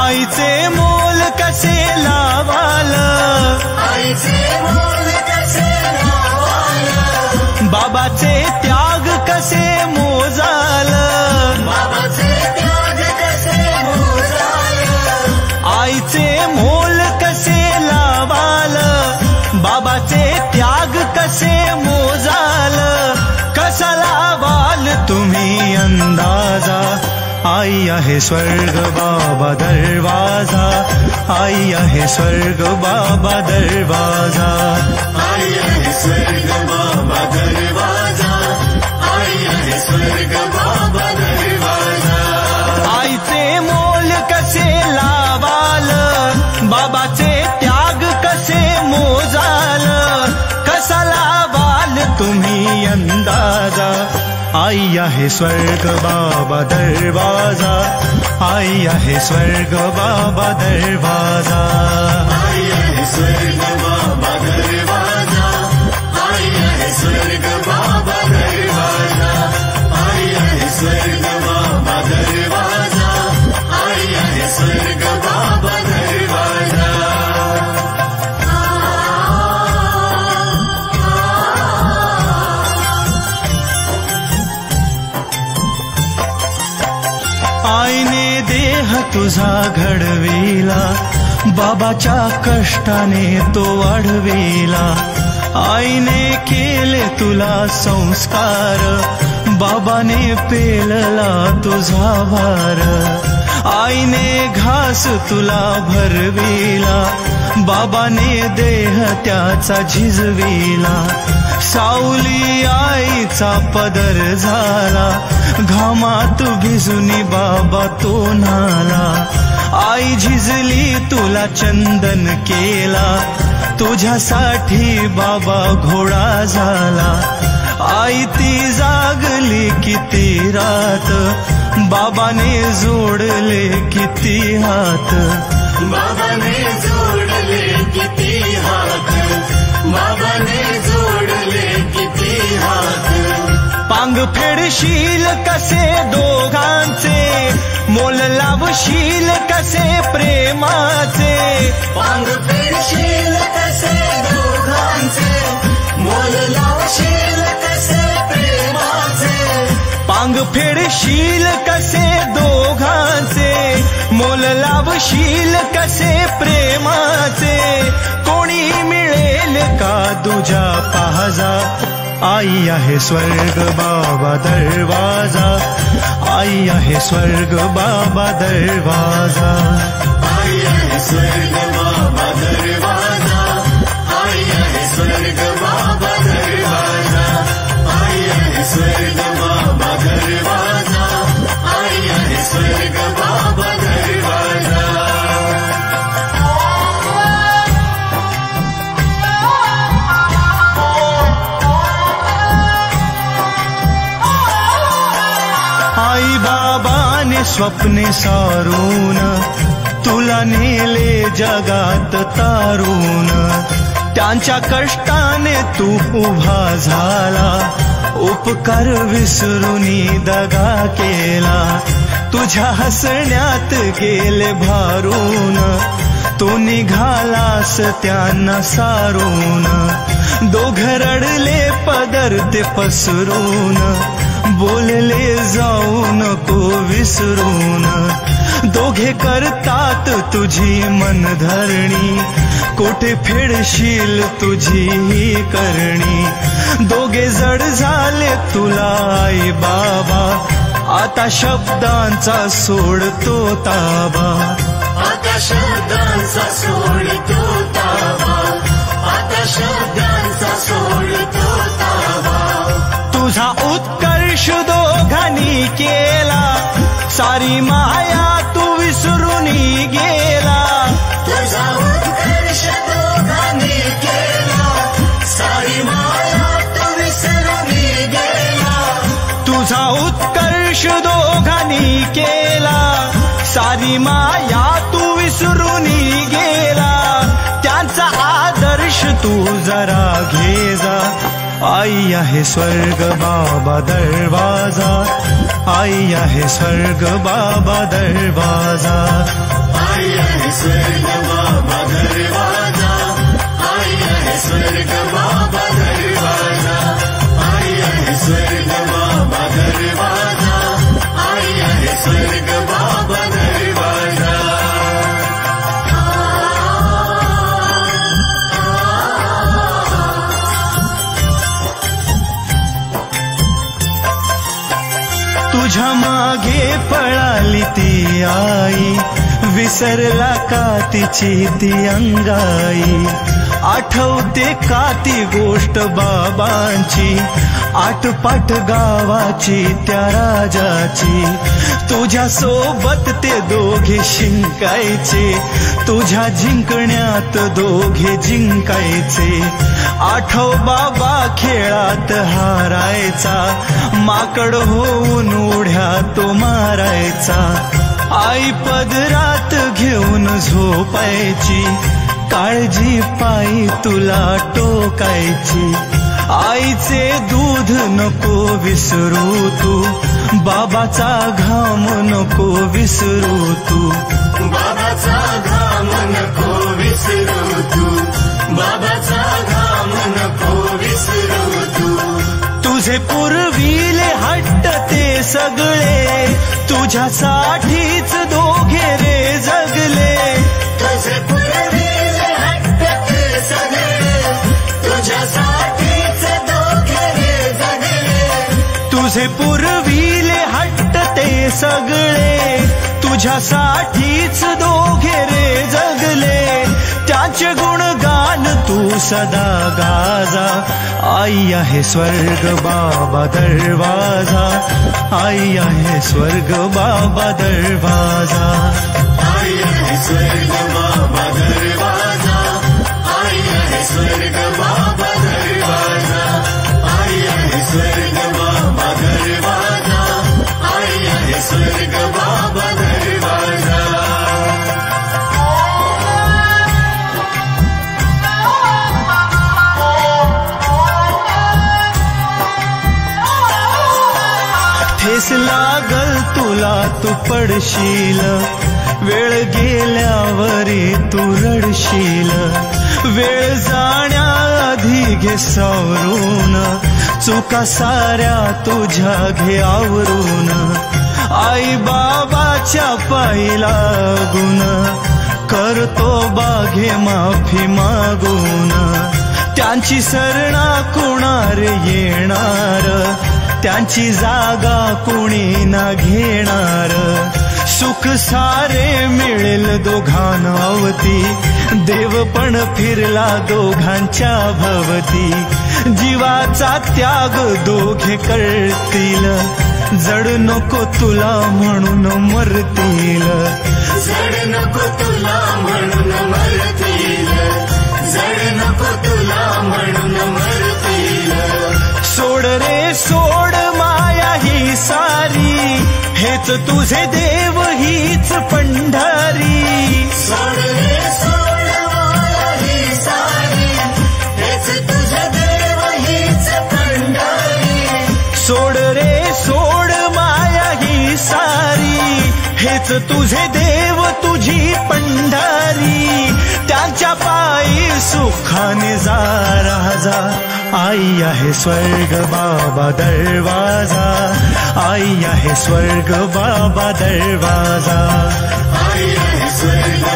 आईचे मोल कसे लावाल, आईचे मोल कसे लावाल, बाबाचे त्याग कसे मोजाल, बाबाचे त्याग कसे मोजाल, आईचे मोल कसे लावाल, बाबाचे त्याग कसे मोजाल, कसा लावाल तुम्ही अंदाजा, आई आहे स्वर्ग बाबा दरवाजा, आई आहे स्वर्ग बाबा दरवाजा, आई आहे स्वर्ग बाबा दरवाजा, आई आहे स्वर्ग बाबा दरवाजा. आईचे मोल कसे लावाल, बाबाचे त्याग कसे मोजाल, कसा लावाल तुम्ही अंदाजा, आई आहे स्वर्ग बाबा दरवाजा, आई आहे स्वर्ग बाबा दरवाजा, आई आहे स्वर्ग बाबा दरवाजा, आई आहे स्वर्ग बाबा दरवाजा, आई आहे स्वर्ग बाबा दरवाजा, आई आहे स्वर्ग बाबा दरवाजा. आईने देह तुझा घडविला, बाबाच्या कष्टाने तो वाढविला, आईने केले तुला संस्कार, बाबाने पेलला तुझा भार, आईने घास तुला भरविला, बाबाने देह त्याचा झिजविला, सावली आईचा पदर झाला, घामात भिजुनी बाबा तो नाला, आई झिजली तुला चंदन केला, तुझ्यासाठी बाबा घोडा झाला, आई ती जागली किती रात, बाबाने जोडले किती हात, बाबाने जोडले किती हात, बाबाने जोडले किती हात. पांग फेडशील कसे दोघांचे, मोल लावशील कसे प्रेमाचे, पांग फेडशील कसे दोघांचे, मोल लावशील कसे प्रेमाचे, पांग फेडशील कसे दोघांचे, मोल लावशील कसे प्रेमाचे, कोणी मिळेल का तुझ्या पाहजा, आई आहे स्वर्ग बाबा दरवाजा, आई आहे स्वर्ग बाबा दरवाजा, आई आहे स्वर्ग बाबा दरवाजा, आई आहे स्वर्ग बाबा दरवाजा, आई आहे स्वर्ग बाबा दरवाजा, आई आहे स्वर्ग बाबा दरवाजा. आई बाबाने स्वप्ने सारून तुला नेले जगात तारून, त्यांच्या कष्टाने तू उभा झाला, उपकार विसरूनी दगा केला, तुझ्या हसण्यात गेले भारून, तू निघालास त्यांना सारून, दोघ रडले पदर ते पसरून, बोलले जाऊ नको विसरून, दोघे करतात तुझी मनधरणी, कोठे फेडशील तुझी ही करणी, दोघे जड झाले तुला आई बाबा, आता शब्दांचा सोडतो ताबा, आता शब्दांचा सोडतो ताबा, आता शब्दांचा सोडतो ताबा. तुझा उत्कर्ष दोघांनी केला, सारी माया तू विसरून गेला, तुझा उत्कर्ष दोघांनी केला, सारी माया तू विसरून गेला, तुझा उत्कर्ष दोघांनी केला, सारी माया तू विसरून गेला, त्यांचा आदर्श तू जरा घे जा, आई आहे स्वर्ग बाबा दरवाजा, आई आहे स्वर्ग बाबा दरवाजा, आई विसरला का तिची ती अंगाई, आठवते का ती गोष्ट बाबांची, आटपाट गावाची त्या राजाची. तुझ्या सोबत ते दोघे शिंकायचे, तुझ्या जिंकण्यात दोघे जिंकायचे. आठव बाबा खेळात हारायचा, माकड होऊन उड्या तो मारायचा. आई पदरात घेऊन झोपायची, काळजी पायी तुला टोकायची. आईचे दूध नको विसरू तू, बाबाचा घाम नको विसरू तू. बाबाचा घाम नको विसरू तू, बाबाचा घाम नको विसरू तू. तुझे पुरविले हट्ट ते सगळे, तुझ्यासाठीच दोघे रे जगले. तुझे पुरविले हट्ट ते सगळे, तुझ्यासाठीच दोघे रे जगले. तुझे पुरविले हट्ट ते सगळे, तुझ्यासाठीच दोघे रे जगले. त्याचे गुणगान तू सदा गाजा. आई आहे स्वर्ग बाबा दरवाजा, आई आहे स्वर्ग बाबा दरवाजा. आई आहे स्वर्ग बाबा दरवाजा, आई आहे स्वर्ग बाबा दरवाजा, आई आहे स्वर्ग बाबा दरवाजा, आई आहे स्वर्ग बाबा दरवाजा. ठेस लागल तुला तू पडशील, वेळ गेल्यावरी तू रडशील. वेळ जाण्याआधी घे सावरून, चुका साऱ्या तुझ्या घे आवरून. आई बाबाच्या पायी लागून, करतो बाघे माफी मागून. त्यांची सरना कुणार येणार, त्यांची जागा कुणी ना घेणार. सुख सारे मिळेल दोघांना अवती, देव पण फिरला दोघांच्या भवती. जीवाचा त्याग दोघे करतील, जड नको तुला म्हणून मरतील. जड नको तुला म्हणून मरतील, जड नको तुला म्हणून मरतील. सोड रे सोड माया ही सारी, हेच तुझे देव हीच पंढरी. सोड रे सोड माया ही सारी, हेच तुझे देव हीच पंढरी. सोड रे सोड माया ही सारी, हेच तुझे देव तुझी पंढरी. त्यांच्या पायी सुखाने जा राजा. आई आहे स्वर्ग बाबा दरवाजा, आई आहे स्वर्ग बाबा दरवाजा. आई आहे स्वर्ग